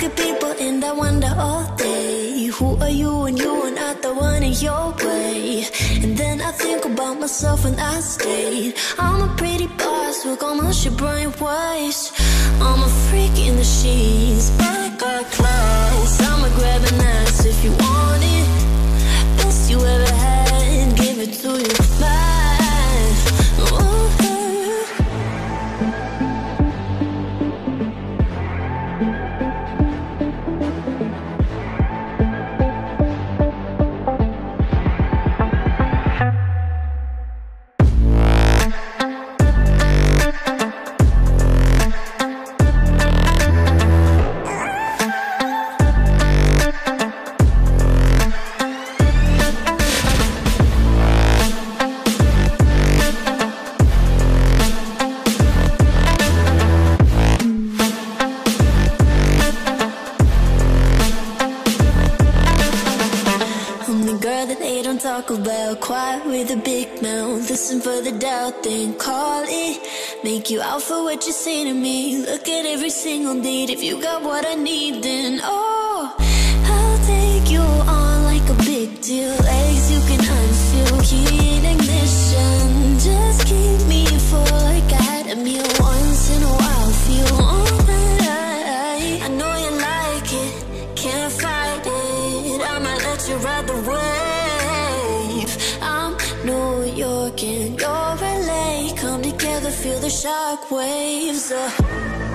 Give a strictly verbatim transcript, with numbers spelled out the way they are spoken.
at people and I wonder all day, who are you when you are not the one in your way? And then I think about myself when I stayed. I'm a pretty boss, look almost your brain waste. I'm a freak in the sheets, but got clothes. I'ma grab an ass if you want it. Best you ever had, give it to you back. Ooh. Talk about quiet with a big mouth. Listen for the doubt, then call it. Make you out for what you say to me. Look at every single date. If you got what I need, then oh, I'll take you on like a big deal. Legs you can unfeel, key in ignition. Just keep me full like I had a meal once in a while. Feel all that I, I know you like it, can't fight it. I'ma let you ride the wave. New York and you're L A, come together, feel the shock waves. uh.